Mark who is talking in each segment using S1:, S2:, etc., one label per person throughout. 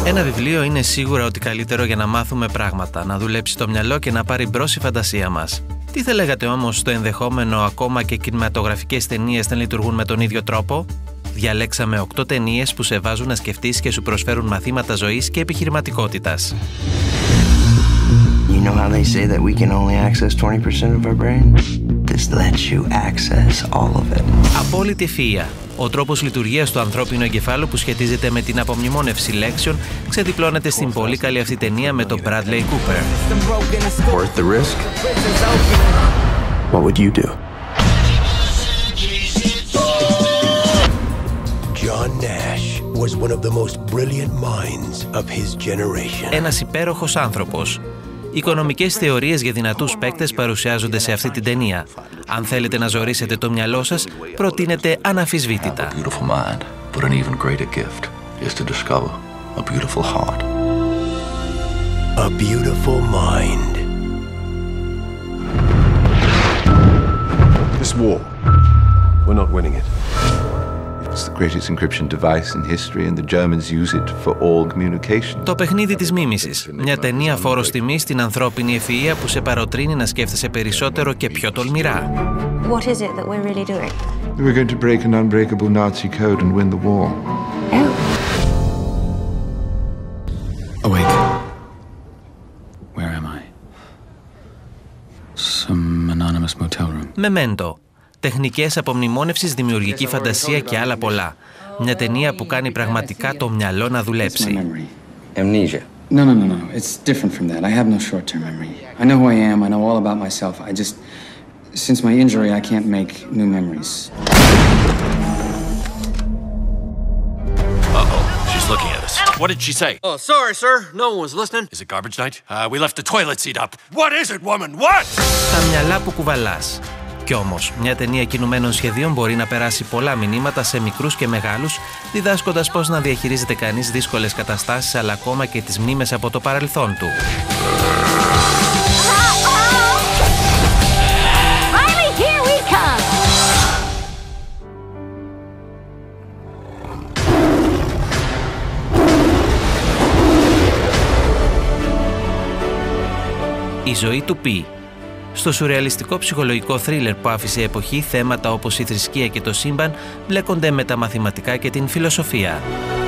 S1: Ένα βιβλίο είναι σίγουρα ότι καλύτερο για να μάθουμε πράγματα, να δουλέψει το μυαλό και να πάρει μπρος η φαντασία μας. Τι θα λέγατε όμως στο ενδεχόμενο ακόμα και κινηματογραφικές ταινίες να λειτουργούν με τον ίδιο τρόπο? Διαλέξαμε 8 ταινίες που σε βάζουν να σκεφτείς και σου προσφέρουν μαθήματα ζωής και επιχειρηματικότητας.
S2: You know how they say that we can only access 20% of our brain? This lets you access all of it.
S1: Απόλυτη ευφυΐα. Ο τρόπος λειτουργίας του ανθρώπινου εγκεφάλου που σχετίζεται με την απομνημόνευση λέξεων ξεδιπλώνεται στην πολύ καλή αυτή ταινία με τον Bradley Cooper.
S2: Worth the risk? What would you do?
S3: John Nash was one of the most brilliant minds of his generation.
S1: Ένας υπέροχος άνθρωπος. Οικονομικές θεωρίες για δυνατούς παίκτες παρουσιάζονται σε αυτή την ταινία. Αν θέλετε να ζωρίσετε το μυαλό σας, προτείνεται αναμφισβήτητα.
S3: A beautiful mind.
S4: This war, we're not winning it. It's the greatest encryption device in history and the Germans use it for all communication.
S1: Το παιχνίδι της μίμησης. Μια ταινία φόρος τιμής στην ανθρώπινη ευφυΐα που σε παροτρύνει να σκέφτεσαι περισσότερο και πιο τολμηρά.
S5: What is it that we're really doing?
S4: We're going to break an unbreakable Nazi code and win the war.
S5: Oh.
S6: Awake. Where am I? Some anonymous motel room.
S1: Memento. Τεχνικές απομνημόνευσης, δημιουργική φαντασία και άλλα πολλά. Μια ταινία που κάνει πραγματικά το μυαλό να δουλέψει.
S2: Amnesia.
S6: No. It's different from that. I have no short-term memory. I know who I am. I know all about myself. Since my injury, I can't make new memories.
S7: Uh-oh. She's looking at us. What did she say?
S8: Oh, sorry, sir. No one was listening.
S7: Is it garbage night? We left the toilet seat up. What is it, woman? What?
S1: Τα μυαλά που κουβαλάς. Κι όμως, μια ταινία κινουμένων σχεδίων μπορεί να περάσει πολλά μηνύματα σε μικρούς και μεγάλους, διδάσκοντας πώς να διαχειρίζεται κανείς δύσκολες καταστάσεις, αλλά ακόμα και τις μνήμες από το παρελθόν του. Η ζωή του Πι. Στο σουρεαλιστικό ψυχολογικό θρίλερ που άφησε εποχή, θέματα όπως η θρησκεία και το σύμπαν μπλέκονται με τα μαθηματικά και την φιλοσοφία.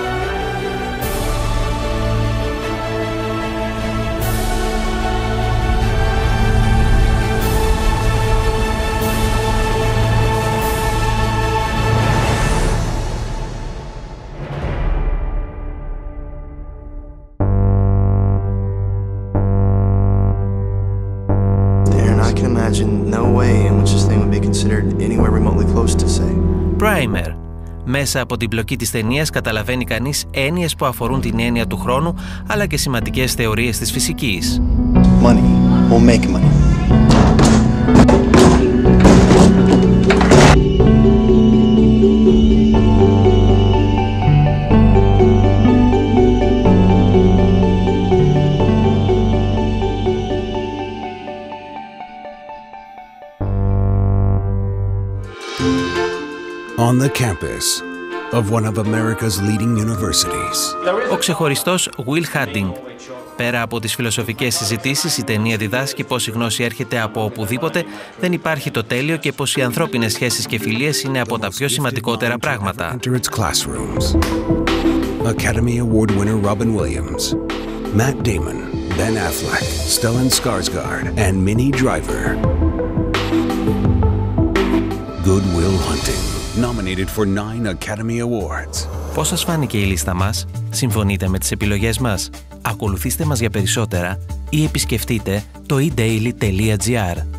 S1: Primer. Μέσα από την πλοκή της ταινίας καταλαβαίνει κανείς έννοιες που αφορούν την έννοια του χρόνου, αλλά και σημαντικές θεωρίες της φυσικής.
S2: Money will make money.
S3: On the campus of one of America's leading universities.
S1: Ο ξεχωριστός Will Harding. Πέρα από τις φιλοσοφικές συζητήσεις, η ταινία διδάσκει πως η γνώση έρχεται από οπουδήποτε, δεν υπάρχει το τέλειο και πως οι ανθρώπινες σχέσεις και φιλίες είναι από τα πιο σημαντικότερα πράγματα.
S3: Academy Award winner Robin Williams, Matt Damon, Ben Affleck, Stellan Skarsgård, and Minnie Driver. Good Will Hunting, nominated for 9 Academy Awards.
S1: Πώς σας φάνηκε η λίστα μας? Συμφωνείτε με τις επιλογές μας? Ακολουθήστε μας για περισσότερα ή επισκεφτείτε το eDaily.gr.